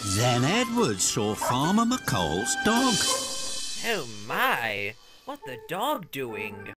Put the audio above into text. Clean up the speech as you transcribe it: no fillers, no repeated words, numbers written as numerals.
Then Edward saw Farmer McColl's dog. Oh my! What the dog doing?